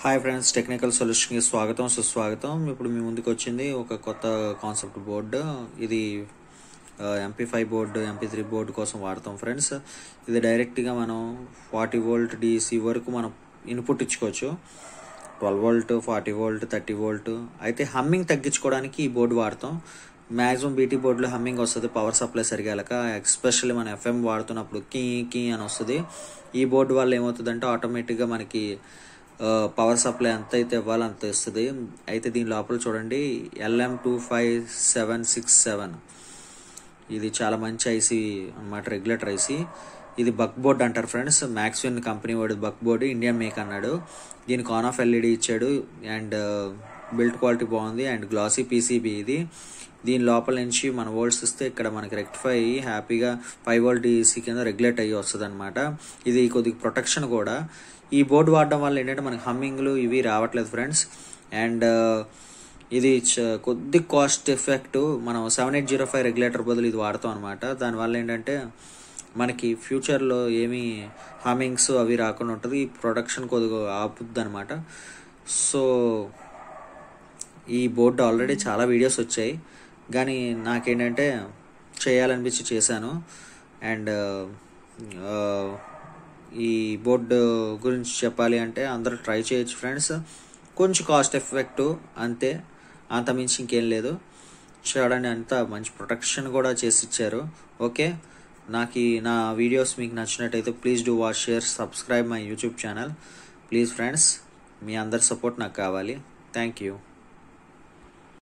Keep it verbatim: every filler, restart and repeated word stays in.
Hi friends, technical సొల్యూషన్కి స్వాగతం సుస్వాగతం. ఇప్పుడు మీ ముందుకు వచ్చింది ఒక కొత్త కాన్సెప్ట్ బోర్డు. ఇది MP five board, MP three board కోసం వాడతాం ఫ్రెండ్స్. ఇది డైరెక్ట్గా మనం ఫార్టీ వోల్ట్ డిసి వరకు మనం ఇన్పుట్ ఇచ్చుకోవచ్చు. Twelve volt, forty volt, thirty volt. అయితే హమ్మింగ్ తగ్గించుకోవడానికి ఈ బోర్డు వాడతాం. మ్యాక్సిమం బీటీ బోర్డులో హమ్మింగ్ వస్తుంది, పవర్ సప్లై సరిగా వెళ్ళక. ఎస్పెషల్లీ మనం ఎఫ్ఎం వాడుతున్నప్పుడు కీ కీ అని వస్తుంది. ఈ బోర్డు వల్ల ఏమవుతుందంటే ఆటోమేటిక్గా మనకి పవర్ సప్లై ఎంత అయితే ఇవ్వాలో అంత ఇస్తుంది. అయితే దీని లోపల చూడండి, LM two five seven six seven ఇది చాలా మంచి ఐసీ అన్నమాట, రెగ్యులేటర్ ఐసీ. ఇది బక్ బోర్డ్ అంటారు ఫ్రెండ్స్. మ్యాక్స్విన్ కంపెనీ వాడు బక్ బోర్డు, ఇండియన్ మేక్ అన్నాడు. దీనికి ఆన్ ఆఫ్ ఎల్ఈడి ఇచ్చాడు అండ్ బిల్డ్ క్వాలిటీ బాగుంది అండ్ గ్లాసీ పీసీబీ ఇది. దీని లోపల నుంచి మన వోల్ట్స్ ఇస్తే ఇక్కడ మనకి రెక్టిఫై అయ్యి హ్యాపీగా ఫైవ్ వోల్ట్ ఈసీ కింద రెగ్యులేట్ అయ్యి వస్తుంది అనమాట. ఇది కొద్దిగా ప్రొటెక్షన్ కూడా. ఈ బోర్డు వాడడం వల్ల ఏంటంటే మనకి హమ్మింగ్లు ఇవి రావట్లేదు ఫ్రెండ్స్. అండ్ ఇది కొద్ది కాస్ట్ ఎఫెక్ట్. మనం seven eight zero five regulator బదులు ఇది వాడతాం అనమాట. దానివల్ల ఏంటంటే మనకి ఫ్యూచర్లో ఏమీ హమ్మింగ్స్ అవి రాకుండా ఉంటుంది. ఈ ప్రొడక్షన్ కొద్దిగా ఆపుద్ది అనమాట. సో ఈ బోర్డు ఆల్రెడీ చాలా వీడియోస్ వచ్చాయి, కానీ నాకేంటంటే చేయాలనిపించి చేశాను. అండ్ ఈ బోర్డు గురించి చెప్పాలి అంటే అందరూ ట్రై చేయొచ్చు ఫ్రెండ్స్. కొంచెం కాస్ట్ ఎఫెక్ట్ అంతే, అంతమించి ఇంకేం లేదు. చూడండి, అంత మంచి ప్రొటెక్షన్ కూడా చేసి ఇచ్చారు. ఓకే, నాకు ఈ నా వీడియోస్ మీకు నచ్చినట్టయితే please do watch, share, subscribe my YouTube channel please friends. మీ అందరి సపోర్ట్ నాకు కావాలి. Thank you.